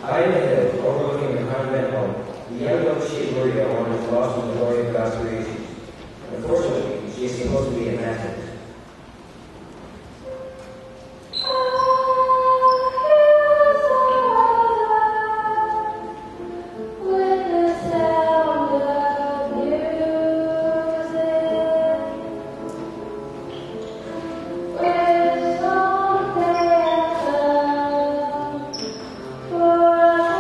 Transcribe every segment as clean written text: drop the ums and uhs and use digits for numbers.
High in the hills, overlooking the convent home, the young goat sheep Maria wanders lost in the glory of God's creation. Unfortunately, she is supposed to be a master. For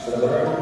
So the Reverend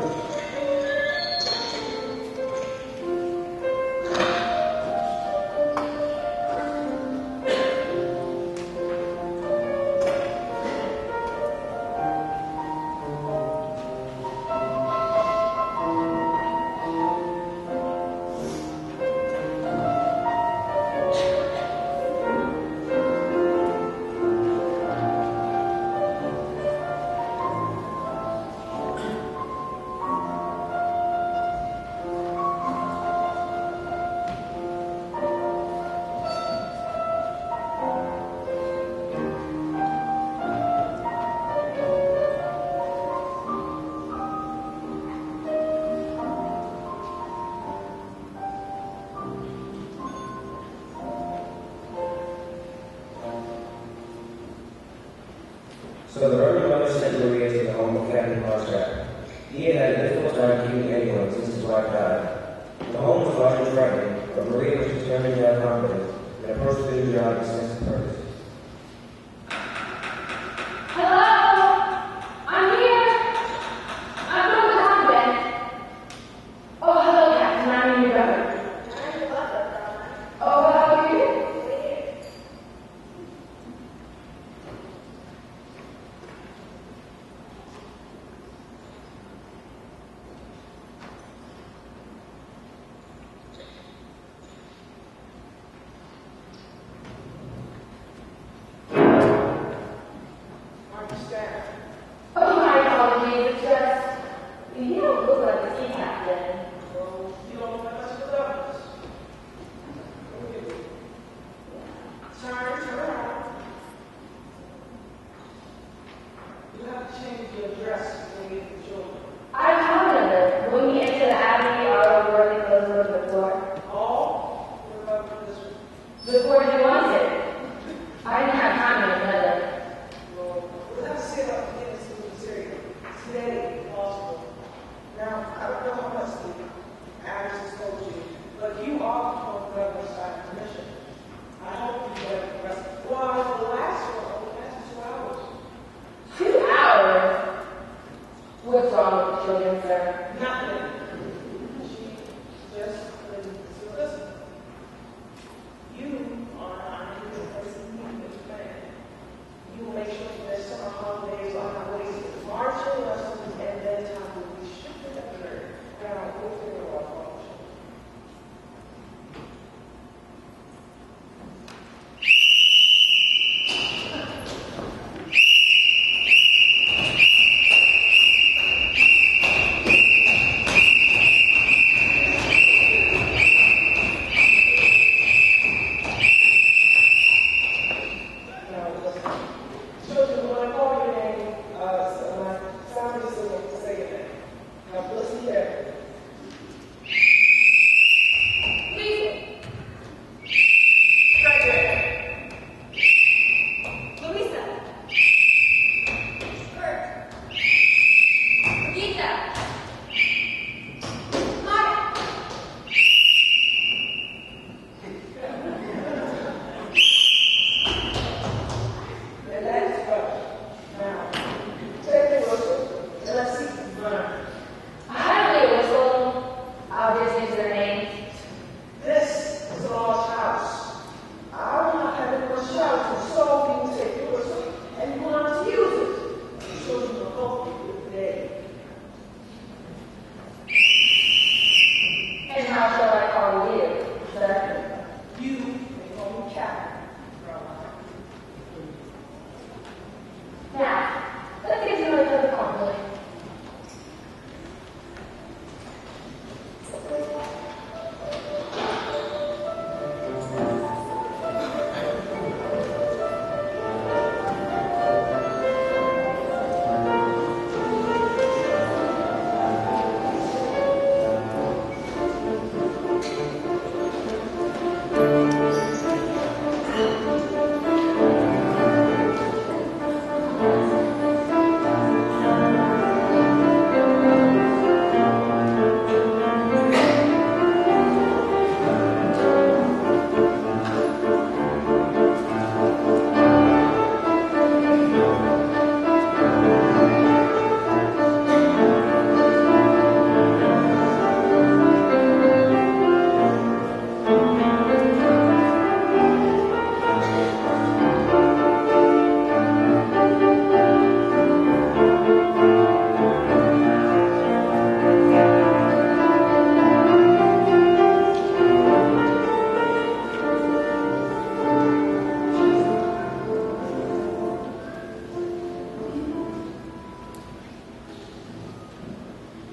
Mother sent Louis to the home of Captain Contract. He had had a difficult time keeping anyone since his wife died. The home was large and frightening, but Maria was determined and confident and approached the new job with a sense of purpose.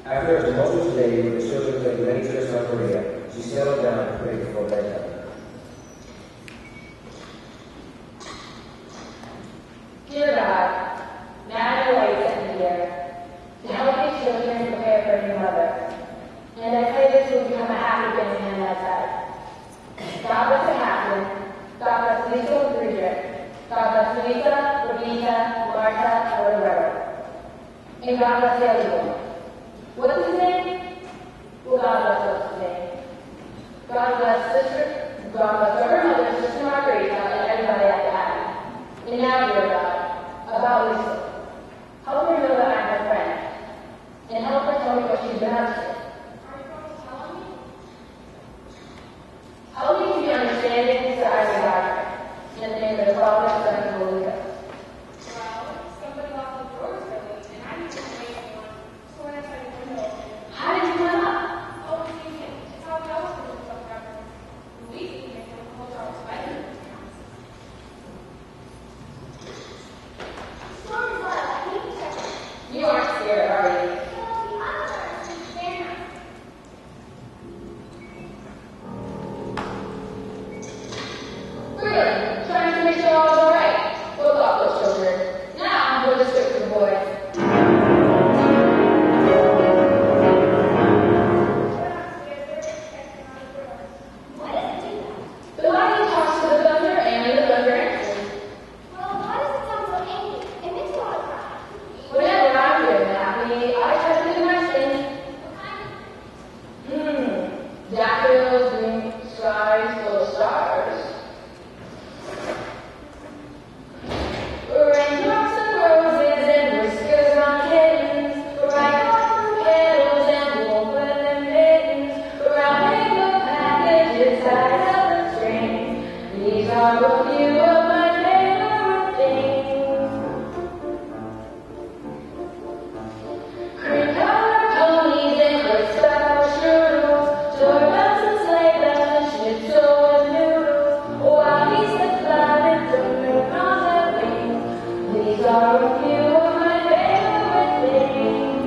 After a tumultuous day with the children played many tricks on Maria, she settled down to pray before bedtime. Dear God, now your light set me here to help these children prepare for a new mother. And I pray this will become a happy family on that side. God bless the Catherine. God bless Lisa and Friedrich. God bless Louisa, Rebecca, Martha, and Roberta. And God bless the other one. What's his name? Well, God bless what's his name. God bless her mother, Sister Margarita, and everybody at the Abbey. And now, dear God, about Lisa. Help her know that I'm her friend. And help her tell me what she's been up to. Are you going to tell me? Help me to be understanding so I may guide her. In the name of the Father, Son, and Holy Ghost. Well, somebody locked the doors early, and I need to wait for one. So when I tried the window open, How did you come up? oh, it's easy. It's how we always do it forever. We can make them hold our wedding. Storm is loud. I need to check it. You aren't scared, are you? Really? Trying to make sure all is alright. We'll talk those children. Now, we'll just fix the boy. Why does it do that? The lion talks to the thunder and the thunder answers. Well, why does it sound so angry? It makes me want to cry. Whenever I'm feeling happy, I try to think of nice things. What kind of Daffodils, green skies, full of stars. Raindrops and roses and whiskers on kittens. Bright cotton kettles and warm woollen mittens. Round paper packages tied up in strings. These are a few of my favorite things. Cream-colored ponies and crystal strudels, doorbells and sleigh bells and schnitzel with noodles, while geese that fly with the moon on their wings. These are a few of my favorite things.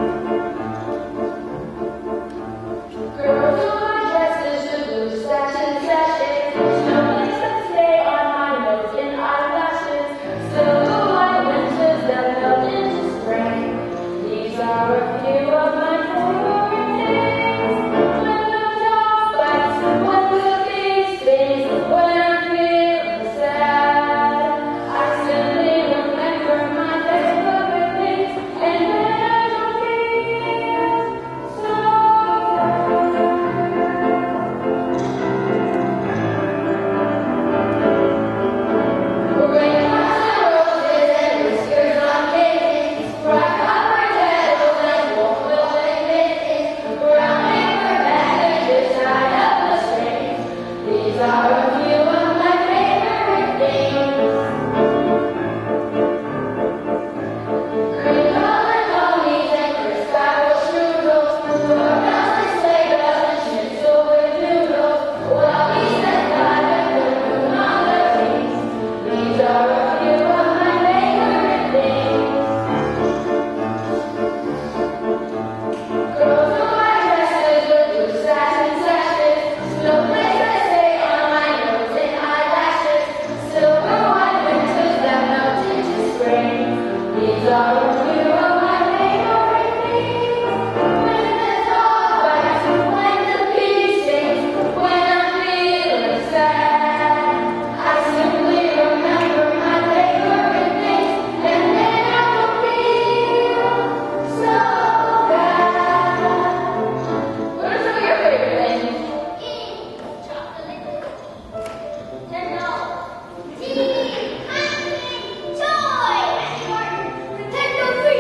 Girls who wear dresses with blue satin sashes, snowflakes that stay on my nose and eyelashes, silver white winters that melt into spring. These are a few of my favorite things. When the dog bites, when the bee stings, when I'm feeling sad, I simply remember my favorite things, and then I don't feel so bad. Raindrops and roses and whiskers on kittens, bright colored petals and warm woollen mittens, brown paper packages tied up with strings. These are a few of my favorite things. Cream-colored ponies and crystal strudels, doorbells and sleigh bells and schnitzel with noodles, while geese that fly with the moon on their wings. These are a few of my favorite things. Girls who wear dresses with blue satin sashes, snowflakes that stay on my nose and eyelashes, silver white winters that melt into spring. These are a few of my favorite things. When the dog bites, when the bee stings, when I'm feeling sad, I simply remember my favorite things, and then I don't feel so bad. What are some of your favorite things? eating chocolate? Nintendo. TV. Hunting. Toy. Nintendo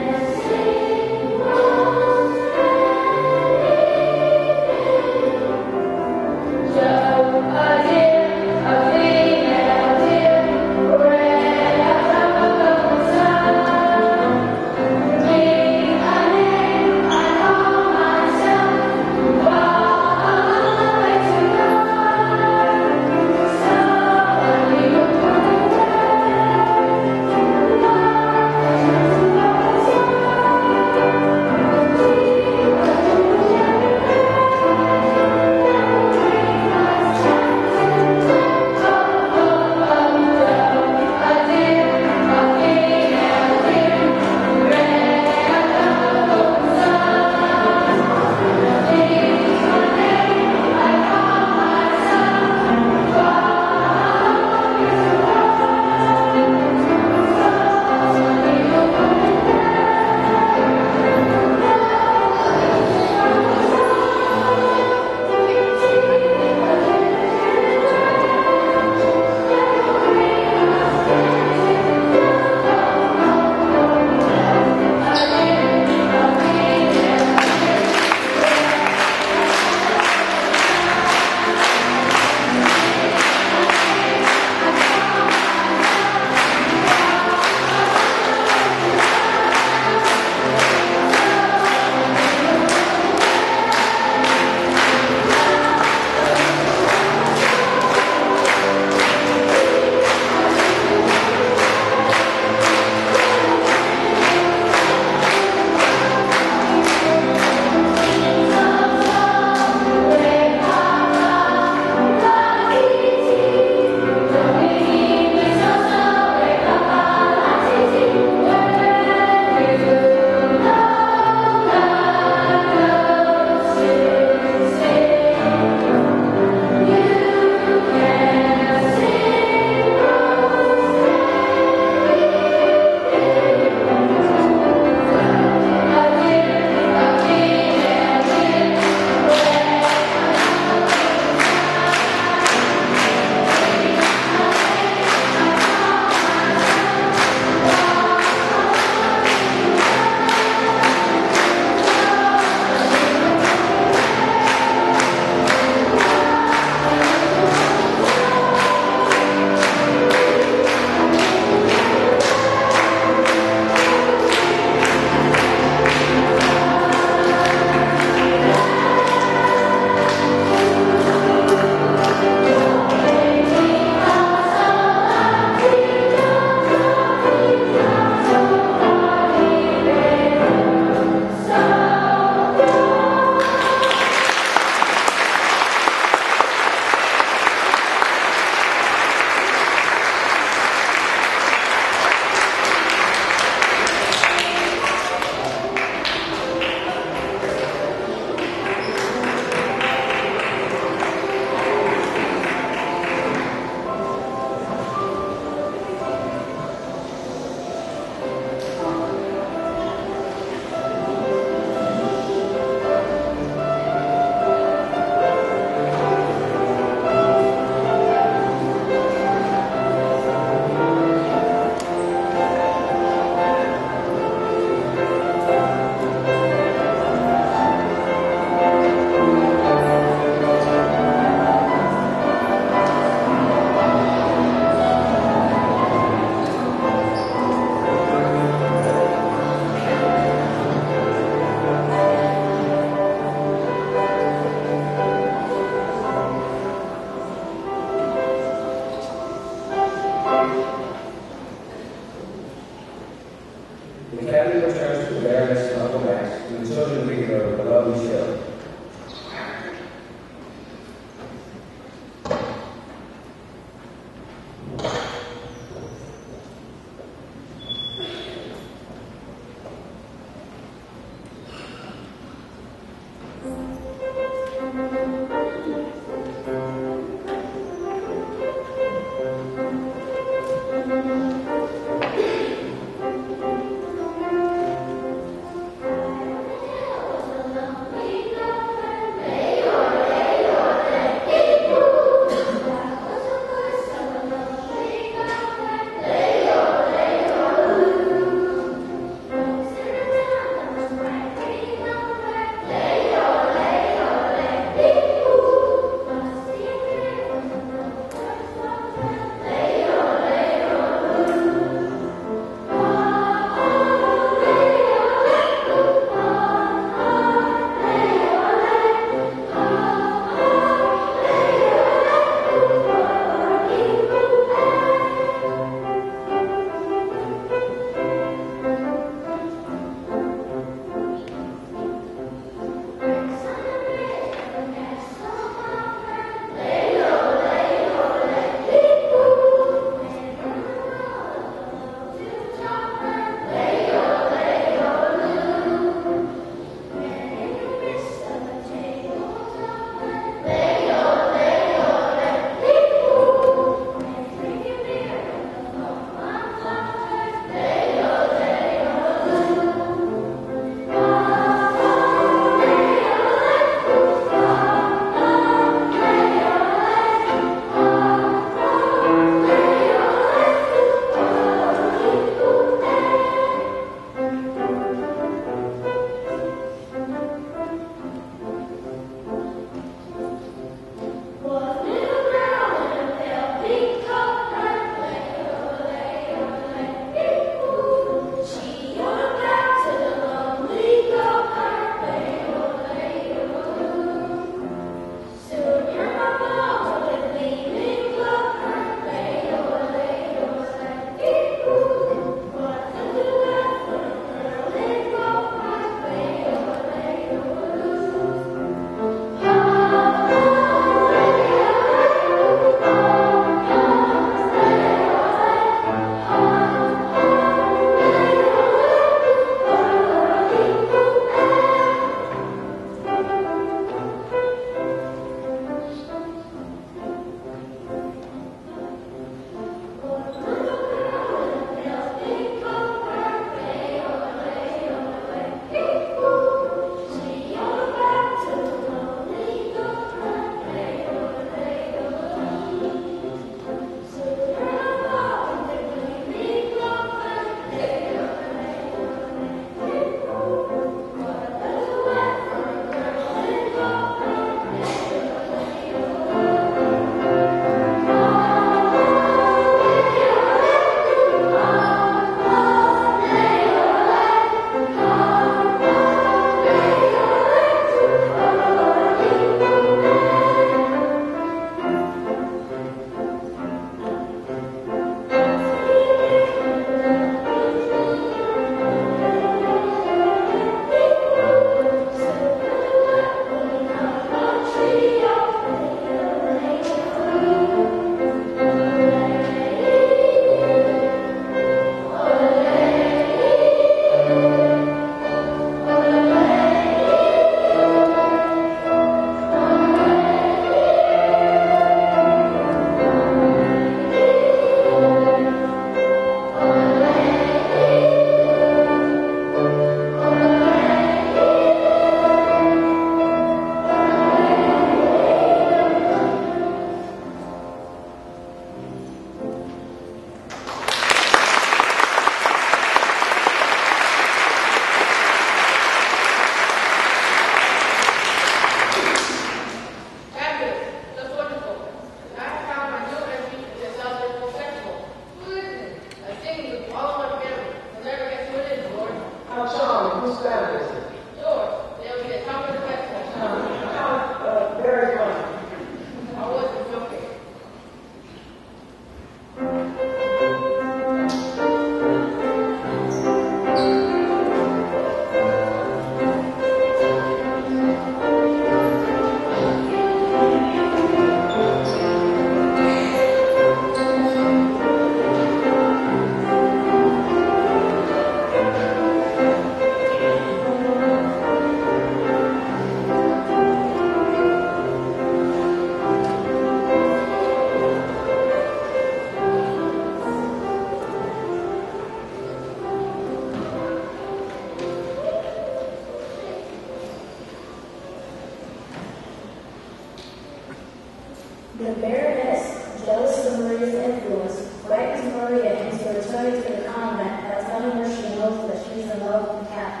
The Baroness, jealous of Maria's influence, frightens Maria into returning to the convent by telling her she knows that she's in love with Catherine.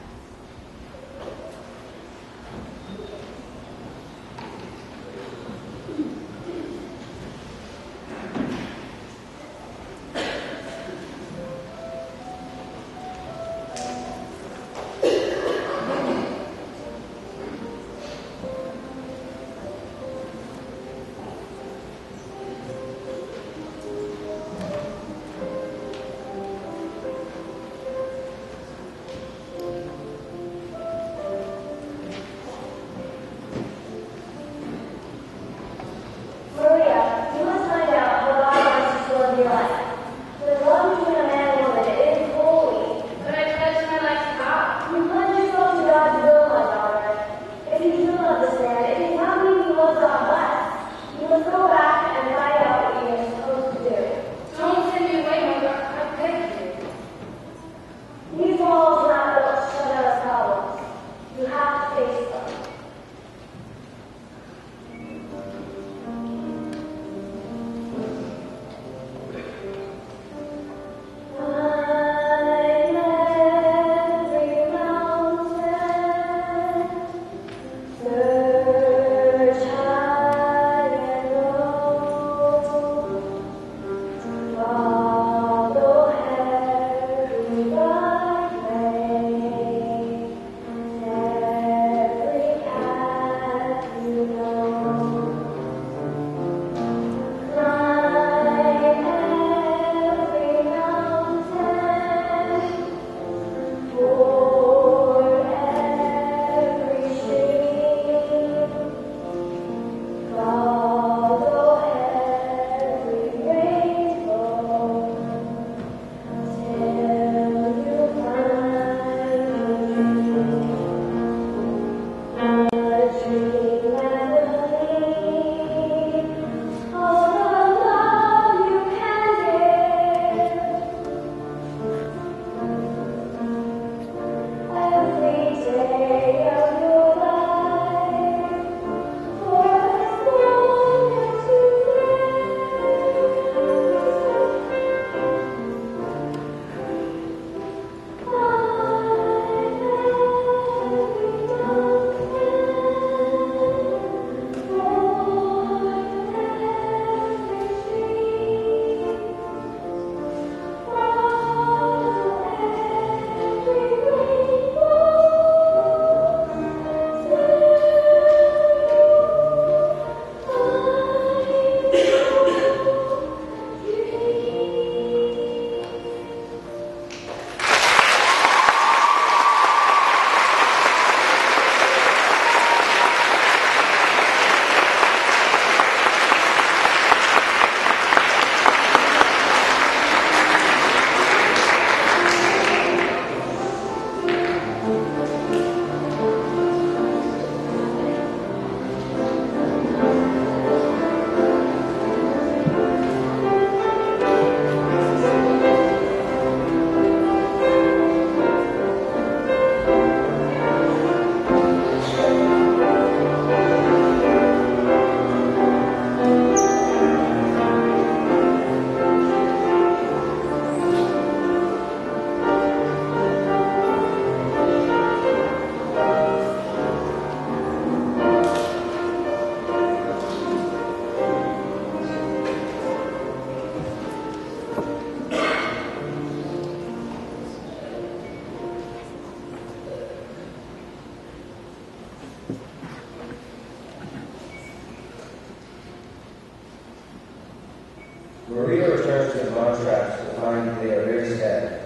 Maria returns to the contrast to find they are very sad.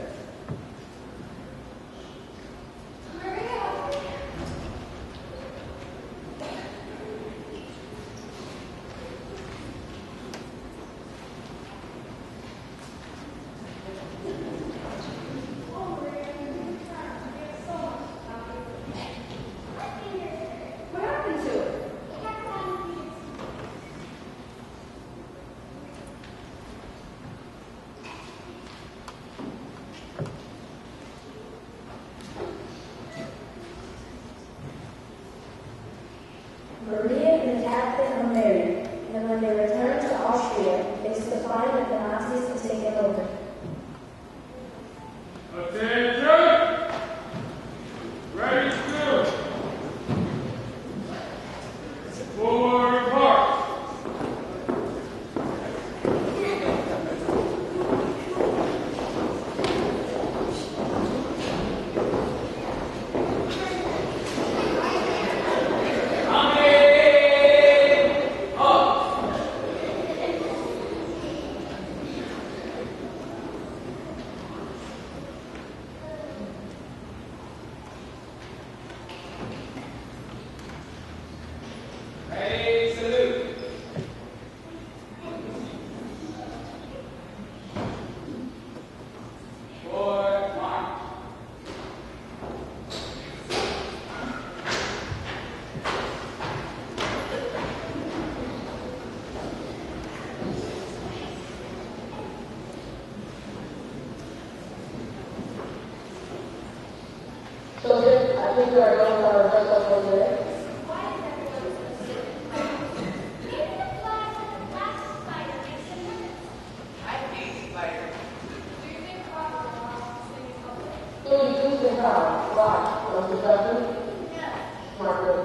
Children, I think we are going to our rehearsal for today. Why is everyone so silly? Maybe the flies and the glass spider makes them nervous. I hate spiders. Do you think Bob will want to sing in public? So you do think how? Why? Don't you trust me? Yes. Not good.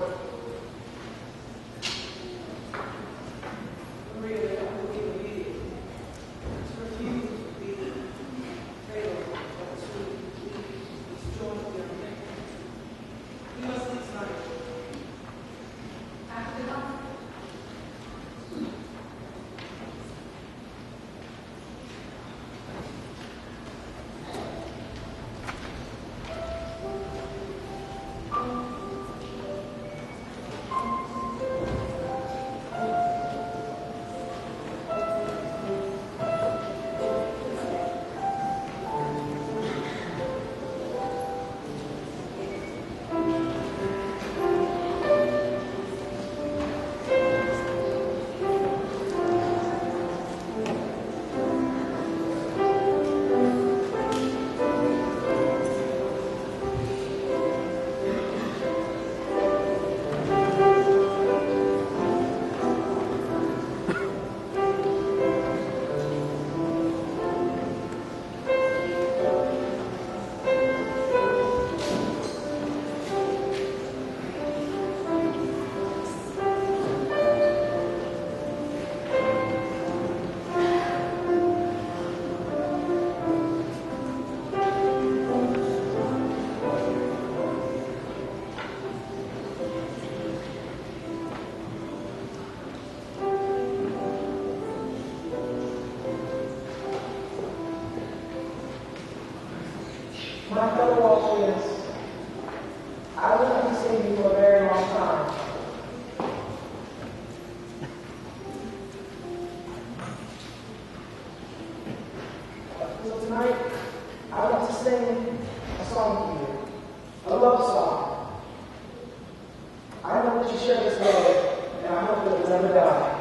Maria, I don't believe in me. To refuse to be fatal, but to destroy everything. We must leave tonight. After the concert. My fellow Austrians, I was going to see you for a very long time. So tonight, I want to sing a song to you, a love song. I know that you share this love, and I hope that it will never die.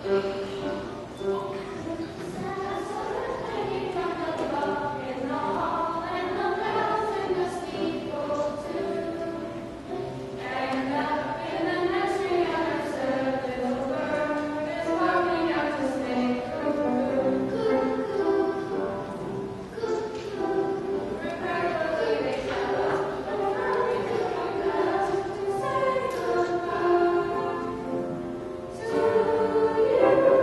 To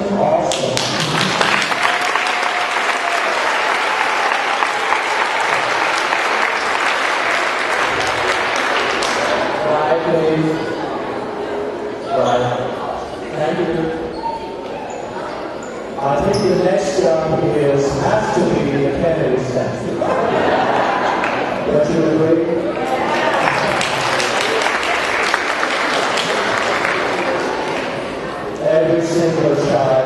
awesome. Right, please. Right. Thank you. I think the next job has to be the Kennedy statue. Don't you agree? Every single child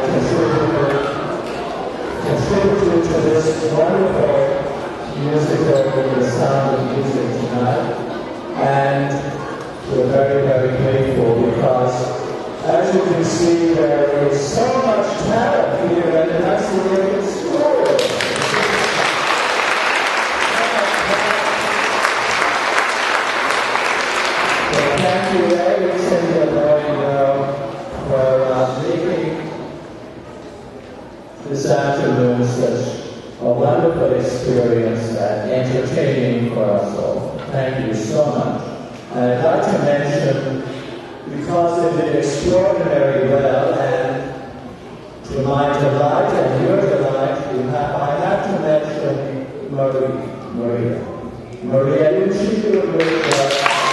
contributed to this wonderful musical The Sound of Music tonight. And we're very, very grateful because, as you can see, there is so much talent here at Annunciation School. So thank you every single boy and girl for making this afternoon such a wonderful experience and entertaining for us all. Thank you so much. And I'd like to mention, because they did extraordinarily well, and to my delight and your delight, I have to mention Maria. Maria, didn't she do a great job?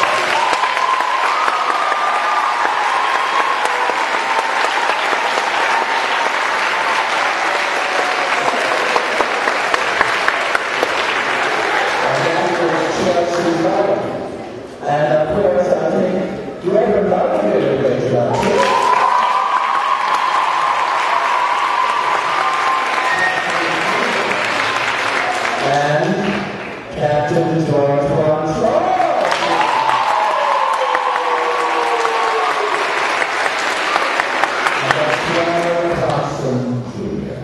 And of course, I think Reverend Bobby did a great job. And Captain George Montrose. And that's Brian Thompson, Jr.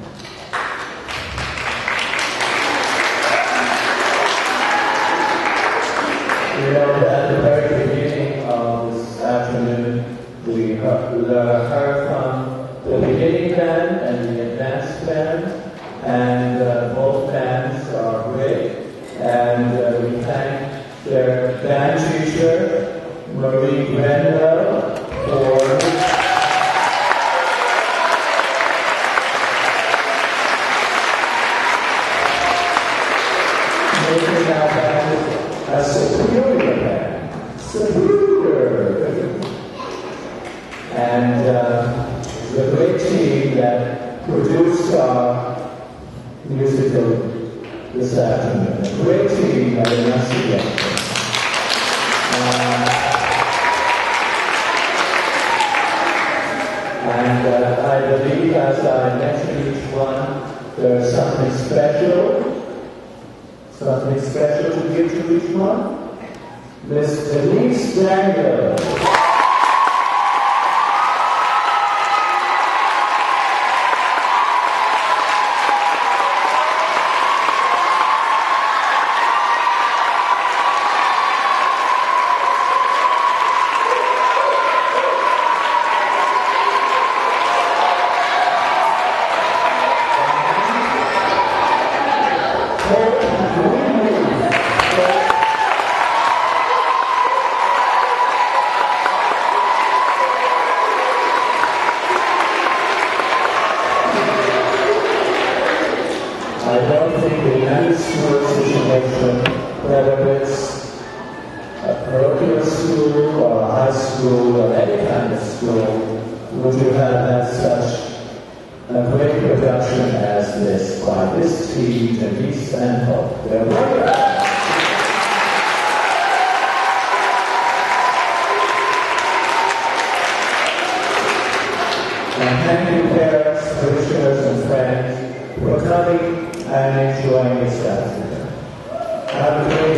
You know, at the very beginning of this afternoon, we heard from the beginning band and the advanced band, and both bands are great. And we thank their band teacher, Marie Grenwell, for making our band a superior band. Superior! And the great team that produced our musical this afternoon. A great team at Annunciation. And I believe, as I mentioned each one, there's something special to give to each one. Miss Denise Daniel. I don't think in any school situation, whether it's a parochial school or a high school or any kind of school, would you have had such a great production as this by this team, Denise and Hope. They're wonderful. And thank you, parents, parishioners, and friends, for coming and enjoying this afternoon. Have a great